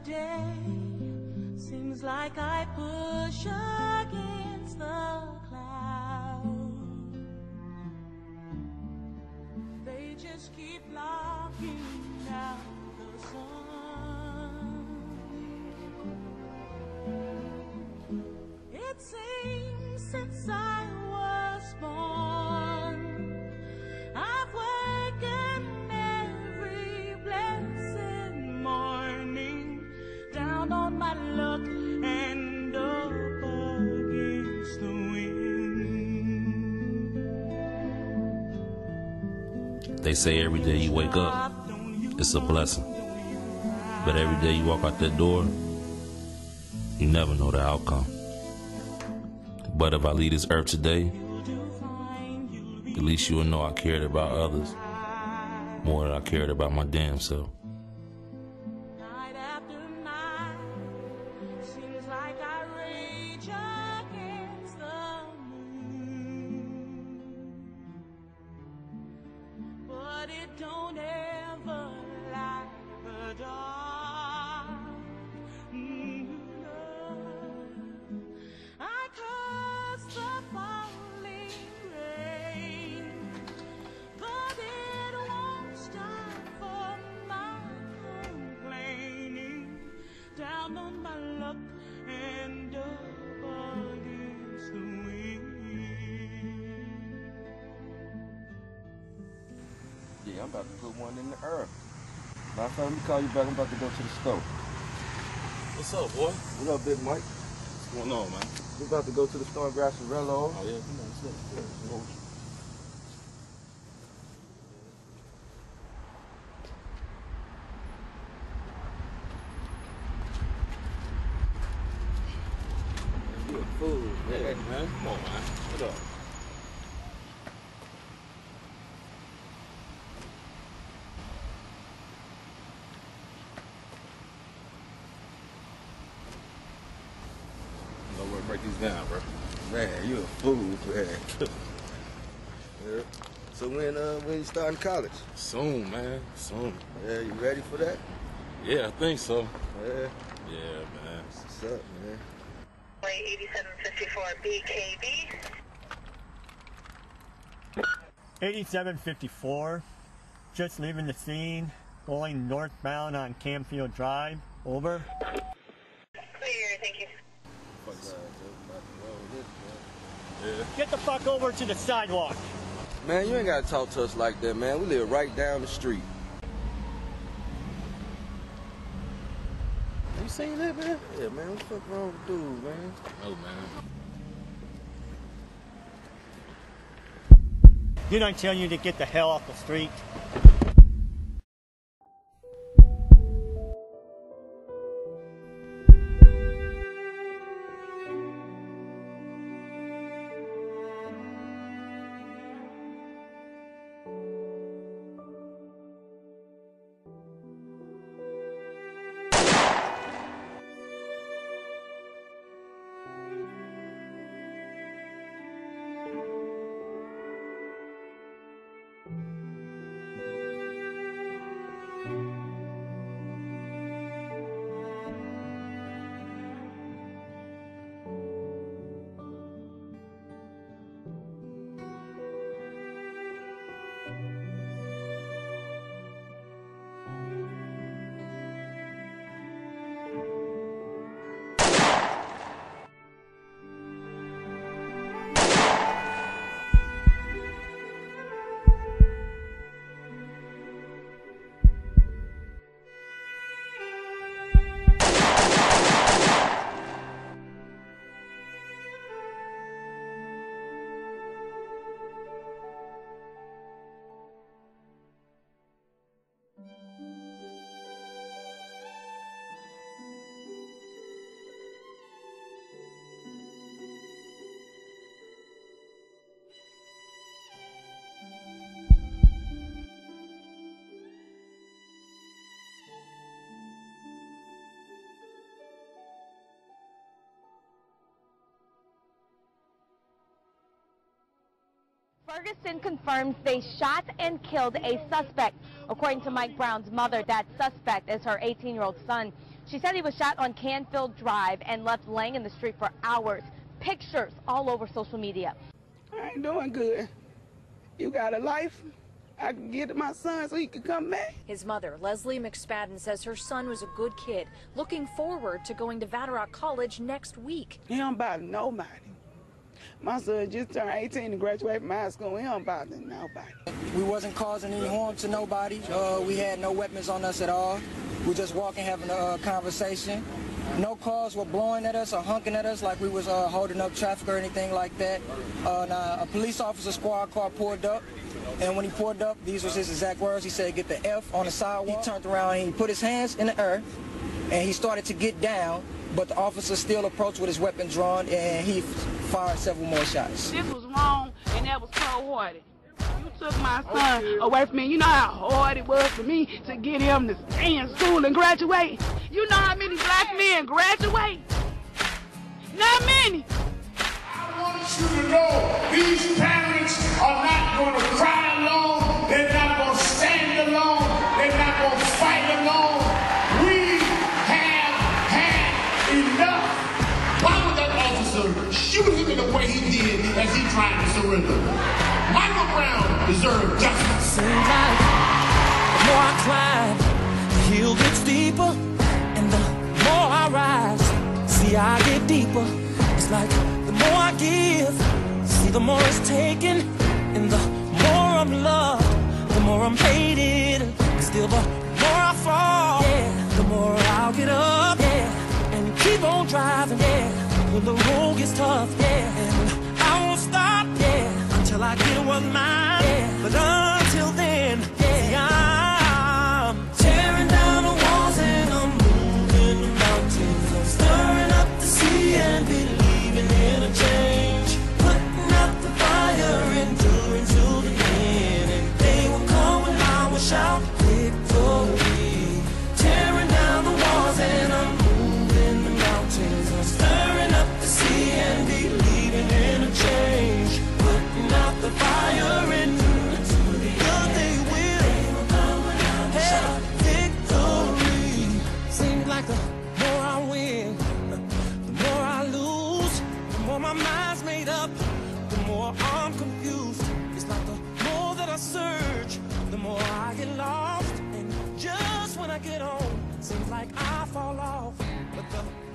day seems like I push against the clouds. They just keep blocking out the sun. It seems since I was born, I've wakened every blessed morning, down on my luck and up against the wind. They say every day you wake up, it's a blessing. But every day you walk out that door, you never know the outcome. But if I leave this earth today, at least you will know I cared about others more than I cared about my damn self. Night after night, seems like I rage against the moon, but it don't ever light the dark. I curse the falling rain, but it won't stop for my complaining, down on my luck and up against the wind. Yeah, I'm about to put one in the earth. Last time, let me call you back. I'm about to go to the store. What's up, boy? What up, Big Mike? What's going on, man? We about to go to the store and grab some Rello. Oh, yeah, come on, let's go. You a fool, man. Hey, man, come on, man. What up? Break these down, bro. Man, you a fool, man. Yeah. So when you starting college? Soon, man. Soon. Yeah, you ready for that? Yeah, I think so. Yeah. Yeah, man. What's up, man? 8754 BKB. 8754, just leaving the scene, going northbound on Camfield Drive. Over. Clear, thank you. Yeah. Get the fuck over to the sidewalk. Man, you ain't gotta talk to us like that, man. We live right down the street. You seen that, man? Yeah, man. What the fuck wrong with dude, man? Oh, man. Didn't I tell you to get the hell off the street? Ferguson confirms they shot and killed a suspect. According to Mike Brown's mother, that suspect is her 18-year-old son. She said he was shot on Canfield Drive and left laying in the street for hours. Pictures all over social media. I ain't doing good. You got a life? I can get to my son so he can come back. His mother, Leslie McSpadden, says her son was a good kid, looking forward to going to Vatterott College next week. He don't bother nobody. My son just turned 18 and graduated from high school. He don't bother nobody. We wasn't causing any harm to nobody. We had no weapons on us at all. We just walking, having a conversation. No cars were blowing at us or honking at us like we was holding up traffic or anything like that. Now, a police officer squad car pulled up, and when he pulled up, these was his exact words. He said, "Get the F on the sidewalk." He turned around and he put his hands in the earth, and he started to get down, but the officer still approached with his weapon drawn, and he fired several more shots. This was wrong, and that was cold-hearted. You took my son away from me. You know how hard it was for me to get him to stay in school and graduate? You know how many black men graduate? Not many. I want you to know these parents are not going to cry alone. They're not going to stand alone. They're not going to fight alone. We have had enough. Why would that officer shoot him in the way he did as he tried to surrender? Michael Brown deserved justice. Seems like the more I climb, the hill gets deeper, and the more I rise, see I get deeper. It's like the more I give, see the more it's taken, and the more I'm loved, the more I'm hated, and still the more I fall, yeah, the more I'll get up, yeah, and keep on driving, yeah, when the road gets tough, yeah, and I won't stop, yeah, until I get what's mine, yeah. But until then, yeah, I'm tearing down the walls and I'm moving the mountains. I'm stirring up the sea and believing in a change, putting out the fire, enduring to the end. And they will come when I will shout victory. Tearing down the walls and I'm moving the mountains. I'm stirring up the sea and believing in a change, putting out the fire and they will have victory. Seems like the more I win, the more I lose, the more my mind's made up, the more I'm confused. It's like the more that I search, the more I get lost. And just when I get on, seems like I fall off. But the